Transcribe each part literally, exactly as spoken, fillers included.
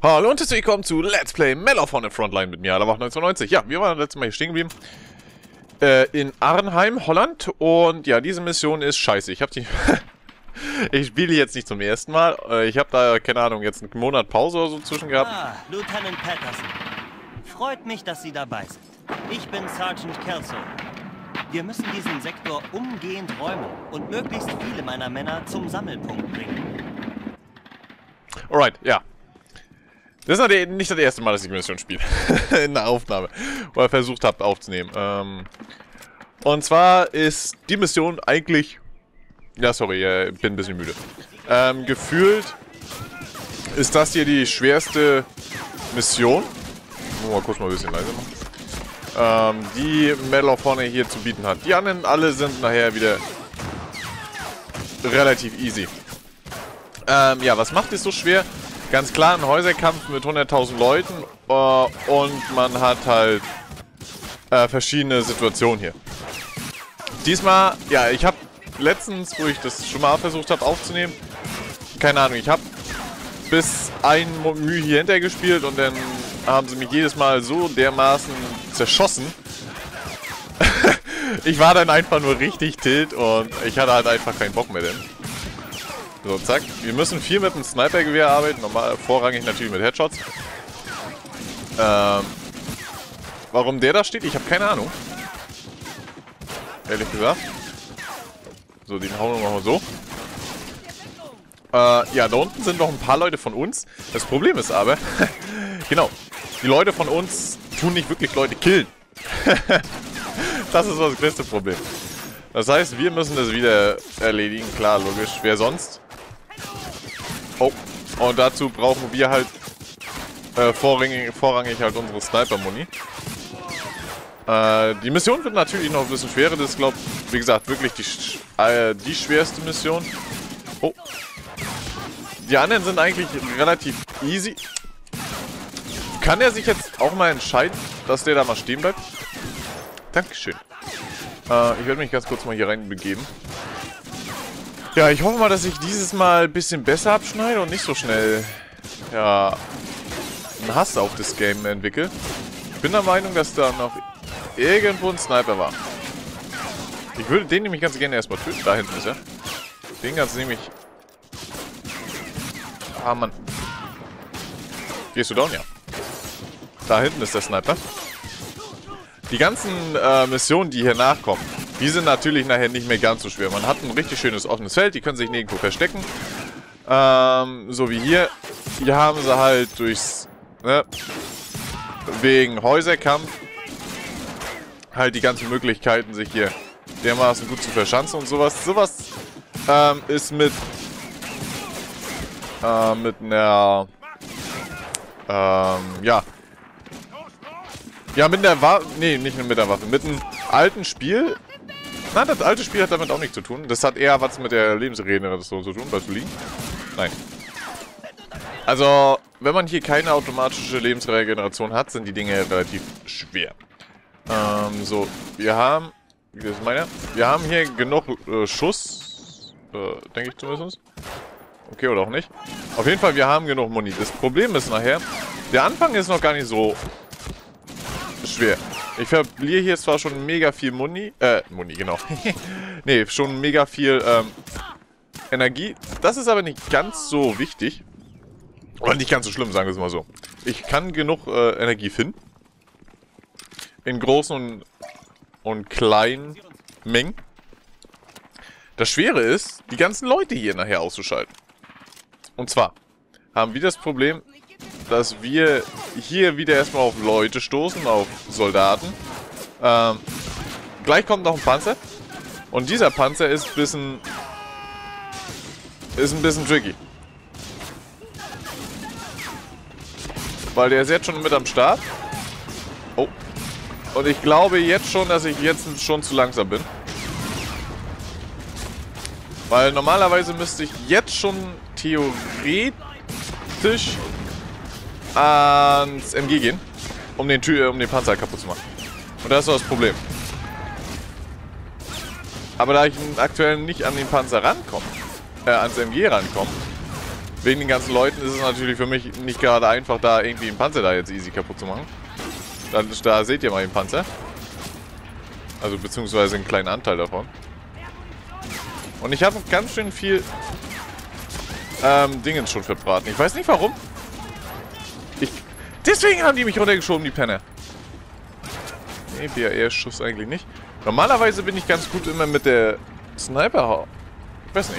Hallo und herzlich willkommen zu Let's Play Medal of Honor Frontline mit mir, Adlerwacht neunzehnhundertneunzig. Ja, wir waren letztes Mal hier stehen geblieben. Äh, in Arnhem, Holland. Und ja, diese Mission ist scheiße. Ich hab die... ich spiele jetzt nicht zum ersten Mal. Äh, ich habe da, keine Ahnung, jetzt einen Monat Pause oder so zwischen gehabt. Ah, Lieutenant Patterson. Freut mich, dass Sie dabei sind. Ich bin Sergeant Kelso. Wir müssen diesen Sektor umgehend räumen und möglichst viele meiner Männer zum Sammelpunkt bringen. Alright, ja. Das ist nicht das erste Mal, dass ich die Mission spiele. In der Aufnahme. Oder versucht habe aufzunehmen. Ähm, und zwar ist die Mission eigentlich... Ja, sorry, äh, bin ein bisschen müde. Ähm, gefühlt ist das hier die schwerste Mission. Mal kurz mal ein bisschen leiser machen. Ähm, die Medal of Honor hier zu bieten hat. Die anderen alle sind nachher wieder relativ easy. Ähm, ja, was macht es so schwer? Ganz klar, ein Häuserkampf mit hunderttausend Leuten äh, und man hat halt äh, verschiedene Situationen hier. Diesmal, ja, ich habe letztens, wo ich das schon mal versucht habe aufzunehmen, keine Ahnung, ich habe bis ein Mühe hier hinter gespielt und dann haben sie mich jedes Mal so dermaßen zerschossen. Ich war dann einfach nur richtig tilt und ich hatte halt einfach keinen Bock mehr denn. So, zack. Wir müssen viel mit dem Snipergewehr arbeiten. Normal, vorrangig natürlich mit Headshots. Ähm, warum der da steht, ich habe keine Ahnung. Ehrlich gesagt. So, den hauen wir mal so. Äh, ja, da unten sind noch ein paar Leute von uns. Das Problem ist aber, genau, die Leute von uns tun nicht wirklich Leute killen. Das ist das größte Problem. Das heißt, wir müssen das wieder erledigen. Klar, logisch. Wer sonst? Oh, und dazu brauchen wir halt äh, vorrangig, vorrangig halt unsere Sniper-Muni. Äh, die Mission wird natürlich noch ein bisschen schwerer. Das ist, glaube ich, wie gesagt, wirklich die, äh, die schwerste Mission. Oh. Die anderen sind eigentlich relativ easy. Kann er sich jetzt auch mal entscheiden, dass der da mal stehen bleibt? Dankeschön. Äh, ich werde mich ganz kurz mal hier rein begeben. Ja, ich hoffe mal, dass ich dieses Mal ein bisschen besser abschneide und nicht so schnell, ja, einen Hass auf das Game entwickle. Ich bin der Meinung, dass da noch irgendwo ein Sniper war. Ich würde den nämlich ganz gerne erstmal töten. Da hinten ist er. Den ganz nämlich... Ah, Mann. Gehst du down? Ja. Da hinten ist der Sniper. Die ganzen äh, Missionen, die hier nachkommen, die sind natürlich nachher nicht mehr ganz so schwer. Man hat ein richtig schönes offenes Feld, die können sich nirgendwo verstecken. Ähm, so wie hier. Hier haben sie halt durchs, ne, wegen Häuserkampf halt die ganzen Möglichkeiten, sich hier dermaßen gut zu verschanzen und sowas. Sowas ähm, ist mit äh, mit einer ähm, ja Ja, mit der Waffe. Nee, nicht mit der Waffe. Mit einem alten Spiel. Nein, das alte Spiel hat damit auch nichts zu tun. Das hat eher was mit der Lebensregeneration zu tun. Weißt du, liegen? Nein. Also, wenn man hier keine automatische Lebensregeneration hat, sind die Dinge relativ schwer. Ähm, so. Wir haben. Wie ist meiner? Wir haben hier genug äh, Schuss. Äh, denke ich zumindest. Okay, oder auch nicht. Auf jeden Fall, wir haben genug Muni. Das Problem ist nachher, der Anfang ist noch gar nicht so schwer. Ich verliere hier zwar schon mega viel Muni, äh, Muni, genau. Nee, schon mega viel, ähm, Energie. Das ist aber nicht ganz so wichtig. Oder nicht ganz so schlimm, sagen wir es mal so. Ich kann genug, äh, Energie finden. In großen und, und kleinen Mengen. Das Schwere ist, die ganzen Leute hier nachher auszuschalten. Und zwar haben wir das Problem, dass wir hier wieder erstmal auf Leute stoßen, auf Soldaten. Ähm, gleich kommt noch ein Panzer. Und dieser Panzer ist ein bisschen... Ist ein bisschen tricky. Weil der ist jetzt schon mit am Start. Oh. Und ich glaube jetzt schon, dass ich jetzt schon zu langsam bin. Weil normalerweise müsste ich jetzt schon theoretisch ans M G gehen, um den, Tür, um den Panzer kaputt zu machen. Und das ist das Problem. Aber da ich aktuell nicht an den Panzer rankomme, äh, ans M G rankomme, wegen den ganzen Leuten ist es natürlich für mich nicht gerade einfach, da irgendwie einen Panzer da jetzt easy kaputt zu machen. Da, da seht ihr mal den Panzer. Also beziehungsweise einen kleinen Anteil davon. Und ich habe ganz schön viel ähm, Dingens schon verbraten. Ich weiß nicht warum. Ich, deswegen haben die mich runtergeschoben, die Penner. Nee, B A R-Schuss eigentlich nicht. Normalerweise bin ich ganz gut immer mit der Sniper... Ich weiß nicht.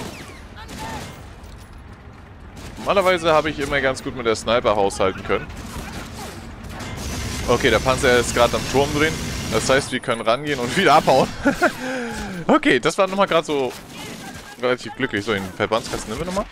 Normalerweise habe ich immer ganz gut mit der Sniper haushalten können. Okay, der Panzer ist gerade am Turm drehen. Das heißt, wir können rangehen und wieder abhauen. Okay, das war nochmal gerade so relativ glücklich. So, den Verbandskasten nehmen wir nochmal.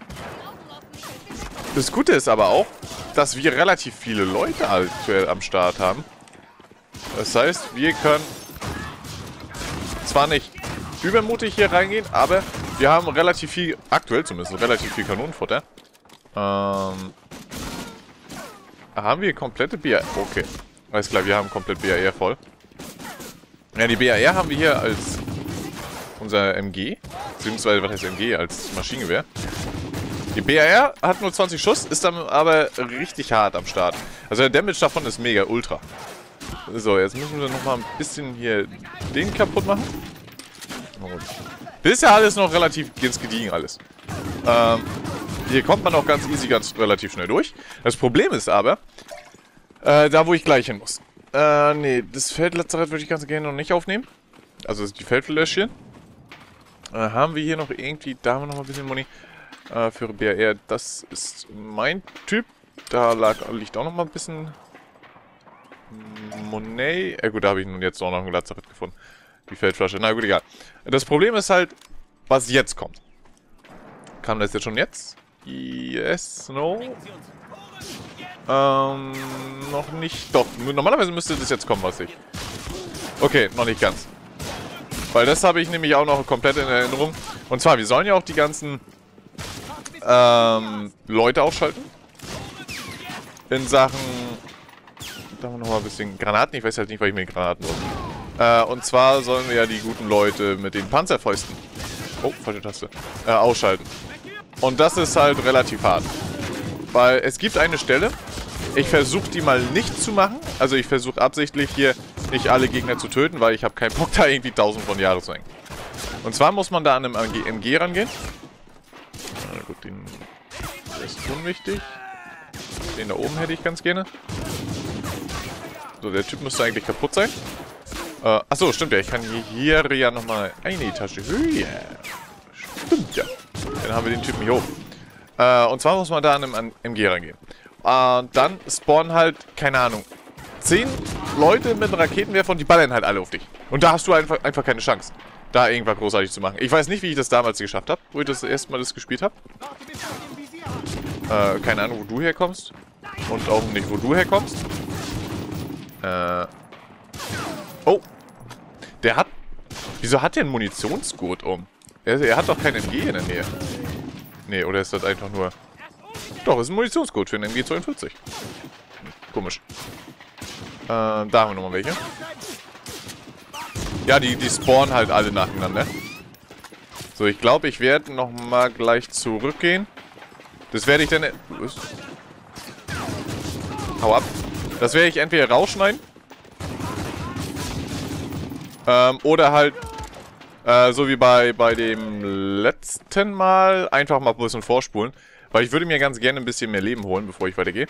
Das Gute ist aber auch, dass wir relativ viele Leute aktuell am Start haben. Das heißt, wir können zwar nicht übermutig hier reingehen, aber wir haben relativ viel, aktuell zumindest, relativ viel Kanonenfutter. Ähm, haben wir komplette B A R? Okay, alles klar, wir haben komplett B A R voll. Ja, die B A R haben wir hier als unser M G, beziehungsweise was heißt M G, als Maschinengewehr. Die B A R hat nur zwanzig Schuss, ist dann aber richtig hart am Start. Also der Damage davon ist mega ultra. So, jetzt müssen wir nochmal ein bisschen hier den kaputt machen. Das ist ja alles noch relativ ganz gediegen alles. Ähm, hier kommt man auch ganz easy, ganz relativ schnell durch. Das Problem ist aber, äh, da wo ich gleich hin muss. Äh, nee, das Feldlazarett würde ich ganz gerne noch nicht aufnehmen. Also die Feldfläschchen. Äh, haben wir hier noch irgendwie, da haben wir noch ein bisschen Money. Äh, für B A R, das ist mein Typ. Da lag, liegt auch noch mal ein bisschen Money. Ja gut, da habe ich nun jetzt auch noch ein Lazarett gefunden. Die Feldflasche. Na gut, egal. Das Problem ist halt, was jetzt kommt. Kam das jetzt schon jetzt? Yes, no. Ähm, noch nicht. Doch, normalerweise müsste das jetzt kommen, was ich. Okay, noch nicht ganz. Weil das habe ich nämlich auch noch komplett in Erinnerung. Und zwar, wir sollen ja auch die ganzen ähm, Leute ausschalten. In Sachen... Da haben wir nochmal ein bisschen Granaten. Ich weiß halt nicht, was ich mit den Granaten brauche. Äh, und zwar sollen wir ja die guten Leute mit den Panzerfäusten... Oh, falsche Taste. Äh, ausschalten. Und das ist halt relativ hart. Weil es gibt eine Stelle, ich versuche die mal nicht zu machen. Also ich versuche absichtlich hier nicht alle Gegner zu töten, weil ich habe keinen Bock da irgendwie tausend von Jahren zu hängen. Und zwar muss man da an einem M G rangehen. Na gut, den ist unwichtig. Den da oben hätte ich ganz gerne. So, der Typ müsste eigentlich kaputt sein. Äh, achso, stimmt ja. Ich kann hier ja nochmal eine Etage höher. Stimmt ja. Dann haben wir den Typen hier oben. Äh, und zwar muss man da an einem M G rangehen. Und äh, dann spawnen halt, keine Ahnung, zehn Leute mit Raketenwerfer und die ballern halt alle auf dich. Und da hast du einfach, einfach keine Chance, da irgendwas großartig zu machen. Ich weiß nicht, wie ich das damals geschafft habe, wo ich das erste Mal das gespielt habe. Äh, keine Ahnung, wo du herkommst. Und auch nicht, wo du herkommst. Äh. Oh. Der hat... Wieso hat der einen Munitionsgurt um? Er, er hat doch kein M G in der Nähe. Nee, oder ist das einfach nur... Doch, ist ein Munitionsgurt für einen M G zweiundvierzig. Komisch. Äh, da haben wir nochmal welche. Ja, die, die spawnen halt alle nacheinander. So, ich glaube, ich werde nochmal gleich zurückgehen. Das werde ich dann... Hau ab. Das werde ich entweder rausschneiden. Ähm, oder halt... Äh, so wie bei, bei dem letzten Mal einfach mal ein bisschen vorspulen. Weil ich würde mir ganz gerne ein bisschen mehr Leben holen, bevor ich weitergehe.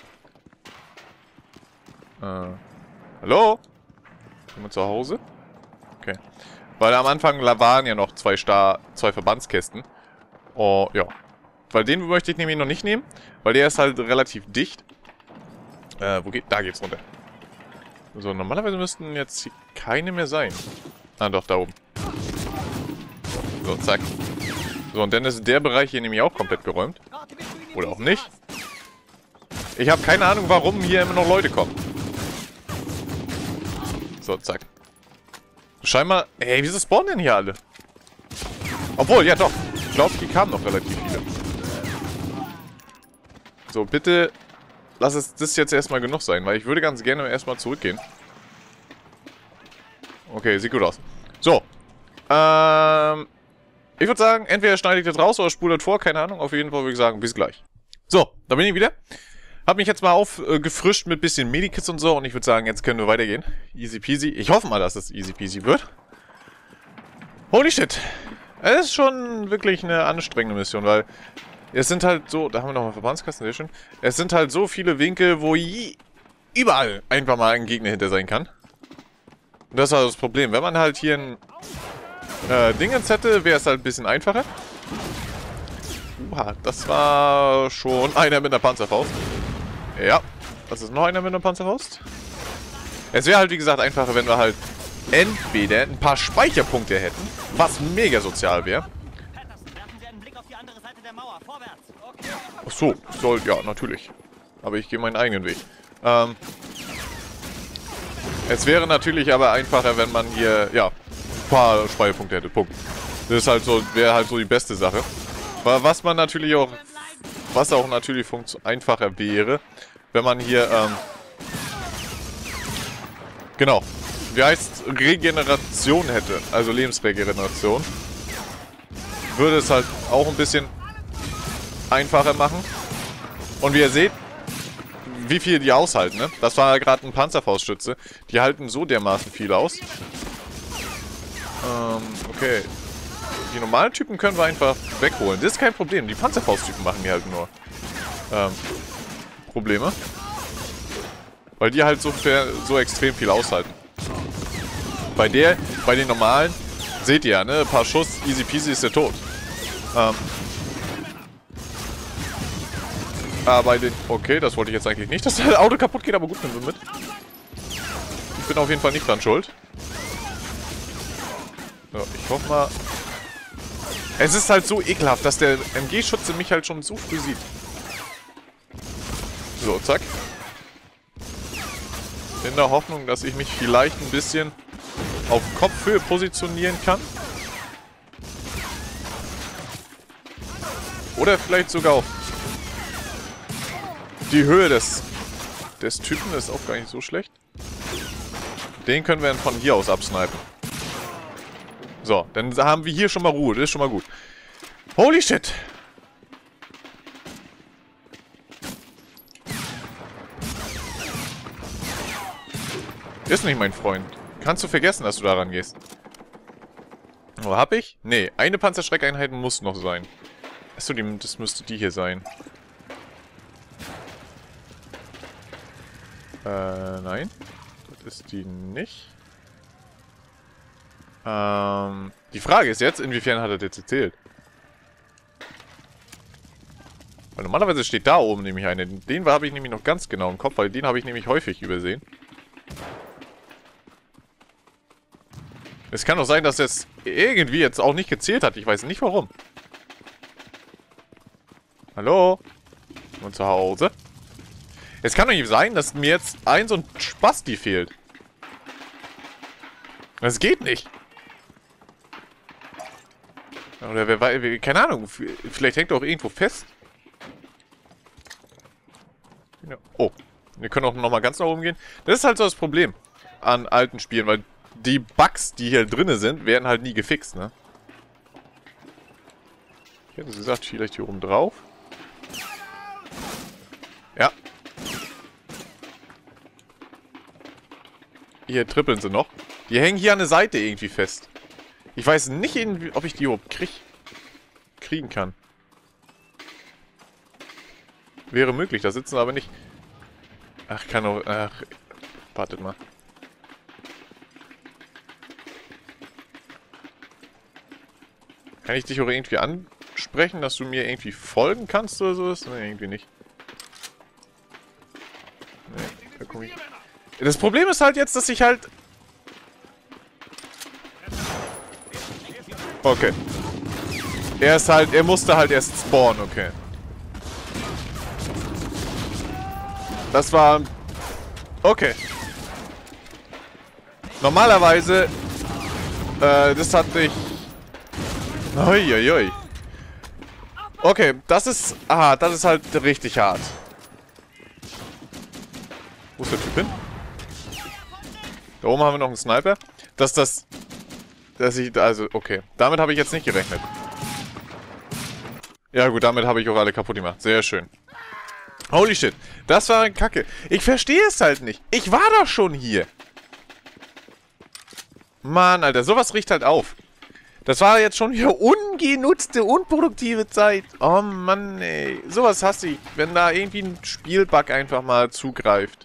Äh, hallo? Sind wir zu Hause? Okay. Weil am Anfang waren ja noch zwei Star, zwei Verbandskästen. Oh, ja. Weil den möchte ich nämlich noch nicht nehmen. Weil der ist halt relativ dicht. Äh, wo geht? Da geht's runter. So, normalerweise müssten jetzt hier keine mehr sein. Ah, doch, da oben. So, zack. So, und dann ist der Bereich hier nämlich auch komplett geräumt. Oder auch nicht. Ich habe keine Ahnung, warum hier immer noch Leute kommen. So, zack. Scheinbar... Ey, wieso spawnen denn hier alle? Obwohl, ja doch. Ich glaube, die kamen noch relativ viele. So, bitte... Lass es das jetzt erstmal genug sein, weil ich würde ganz gerne erstmal zurückgehen. Okay, sieht gut aus. So. Ähm... Ich würde sagen, entweder schneide ich das raus oder spule das vor, keine Ahnung. Auf jeden Fall würde ich sagen, bis gleich. So, da bin ich wieder. Hab mich jetzt mal aufgefrischt mit bisschen Medikits und so. Und ich würde sagen, jetzt können wir weitergehen. Easy peasy. Ich hoffe mal, dass es easy peasy wird. Holy shit. Es ist schon wirklich eine anstrengende Mission, weil es sind halt so... Da haben wir nochmal Verbandskasten, sehr schön. Es sind halt so viele Winkel, wo je, überall einfach mal ein Gegner hinter sein kann. Und das ist halt das Problem. Wenn man halt hier ein äh, Dingens hätte, wäre es halt ein bisschen einfacher. Uha, das war schon einer mit einer Panzerfaust. Ja, das ist noch einer mit einer Panzerfaust. Es wäre halt, wie gesagt, einfacher, wenn wir halt entweder ein paar Speicherpunkte hätten, was mega sozial wäre. Ach so, soll, ja, natürlich. Aber ich gehe meinen eigenen Weg. Ähm, es wäre natürlich aber einfacher, wenn man hier, ja, ein paar Speicherpunkte hätte. Punkt. Das ist halt so, wäre halt so die beste Sache. Was man natürlich auch, was auch natürlich einfacher wäre, wenn man hier, ähm, genau, wie heißt Regeneration hätte, also Lebensregeneration, würde es halt auch ein bisschen einfacher machen. Und wie ihr seht, wie viel die aushalten, ne? Das war ja gerade ein Panzerfauststütze. Die halten so dermaßen viel aus. Ähm, okay. Die normalen Typen können wir einfach wegholen. Das ist kein Problem. Die Panzerfausttypen machen mir halt nur ähm, Probleme. Weil die halt so, so extrem viel aushalten. Bei der, bei den normalen, seht ihr ja, ne? Ein paar Schuss, easy peasy ist der tot. Ähm, aber bei den... Okay, das wollte ich jetzt eigentlich nicht, dass das Auto kaputt geht, aber gut, nehmen wir mit. Ich bin auf jeden Fall nicht dran schuld. So, ich hoffe mal... Es ist halt so ekelhaft, dass der M G-Schütze mich halt schon so früh sieht. So, zack. In der Hoffnung, dass ich mich vielleicht ein bisschen auf Kopfhöhe positionieren kann. Oder vielleicht sogar auf die Höhe des, des Typen. Ist auch gar nicht so schlecht. Den können wir dann von hier aus absnipen. So, dann haben wir hier schon mal Ruhe. Das ist schon mal gut. Holy shit! Ist nicht mein Freund. Kannst du vergessen, dass du daran gehst. Wo hab ich? Nee, eine Panzerschreckeinheit muss noch sein. Achso, das müsste die hier sein. Äh, nein. Das ist die nicht. Ähm, die Frage ist jetzt, inwiefern hat er das erzählt? Weil normalerweise steht da oben nämlich eine. Den habe ich nämlich noch ganz genau im Kopf, weil den habe ich nämlich häufig übersehen. Es kann doch sein, dass er es irgendwie jetzt auch nicht gezählt hat. Ich weiß nicht warum. Hallo? Und zu Hause? Es kann doch nicht sein, dass mir jetzt ein so ein Spasti fehlt. Das geht nicht. Oder wer weiß, keine Ahnung, vielleicht hängt er auch irgendwo fest. Oh, wir können auch nochmal ganz nach oben gehen. Das ist halt so das Problem an alten Spielen, weil die Bugs, die hier drinne sind, werden halt nie gefixt, ne? Ich hätte gesagt, vielleicht hier oben drauf. Ja. Hier trippeln sie noch. Die hängen hier an der Seite irgendwie fest. Ich weiß nicht, ob ich die überhaupt krieg kriegen kann. Wäre möglich, da sitzen aber nicht... Ach, kann auch... Ach, wartet mal. Kann ich dich auch irgendwie ansprechen, dass du mir irgendwie folgen kannst oder sowas? Ne, irgendwie nicht. Nee, da komm ich... Das Problem ist halt jetzt, dass ich halt... Okay. Er ist halt... Er musste halt erst spawnen, okay. Das war... Okay. Normalerweise... Äh, das hatte ich... Uiuiui. Okay, das ist... Aha, das ist halt richtig hart. Wo ist der Typ hin? Da oben haben wir noch einen Sniper. Dass das... Dass ich... Also, okay. Damit habe ich jetzt nicht gerechnet. Ja gut, damit habe ich auch alle kaputt gemacht. Sehr schön. Holy shit. Das war ein Kacke. Ich verstehe es halt nicht. Ich war doch schon hier. Mann, Alter. Sowas riecht halt auf. Das war jetzt schon wieder ungenutzte, unproduktive Zeit. Oh Mann, ey. Sowas hasse ich. Wenn da irgendwie ein Spielbug einfach mal zugreift.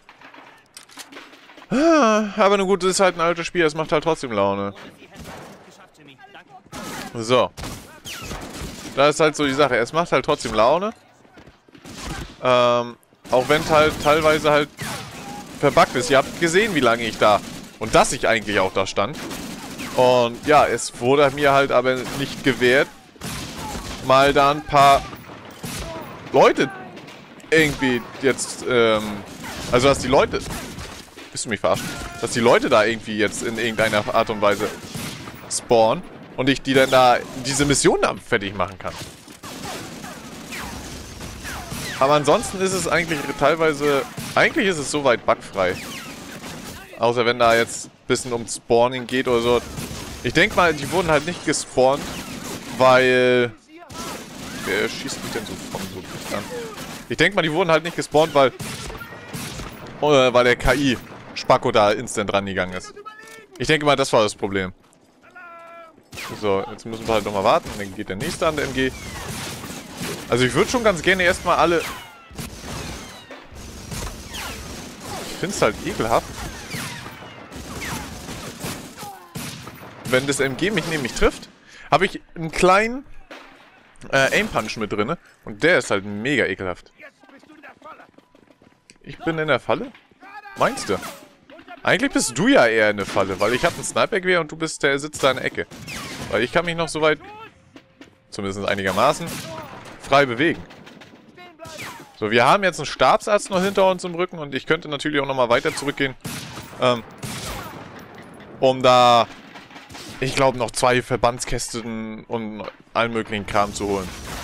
Aber nun gut, das ist halt ein altes Spiel. Das macht halt trotzdem Laune. So. Da ist halt so die Sache. Es macht halt trotzdem Laune. Ähm, auch wenn es halt teilweise halt verbuggt ist. Ihr habt gesehen, wie lange ich da... Und dass ich eigentlich auch da stand. Und ja, es wurde mir halt aber nicht gewährt, mal da ein paar Leute irgendwie jetzt, ähm, also dass die Leute, bist du mich verarschen? Dass die Leute da irgendwie jetzt in irgendeiner Art und Weise spawnen und ich die dann da diese Mission dann fertig machen kann. Aber ansonsten ist es eigentlich teilweise, eigentlich ist es soweit bugfrei. Außer wenn da jetzt ein bisschen um Spawning geht oder so. Ich denke mal, die wurden halt nicht gespawnt, weil... Wer schießt mich denn so von so dicht an? Ich denke mal, die wurden halt nicht gespawnt, weil... Oder weil der K I-Spacko da instant rangegangen ist. Ich denke mal, das war das Problem. So, jetzt müssen wir halt nochmal warten. Dann geht der nächste an der M G. Also ich würde schon ganz gerne erstmal alle... Ich finde es halt ekelhaft. Wenn das M G mich nämlich trifft, habe ich einen kleinen äh, Aim-Punch mit drin. Und der ist halt mega ekelhaft. Ich bin in der Falle? Meinst du? Eigentlich bist du ja eher in der Falle, weil ich habe einen Sniper-Gewehr und du bist der sitzt da in der Ecke. Weil ich kann mich noch so weit, zumindest einigermaßen, frei bewegen. So, wir haben jetzt einen Stabsarzt noch hinter uns im Rücken und ich könnte natürlich auch nochmal weiter zurückgehen. Ähm, um da... Ich glaube, noch zwei Verbandskästen und allen möglichen Kram zu holen.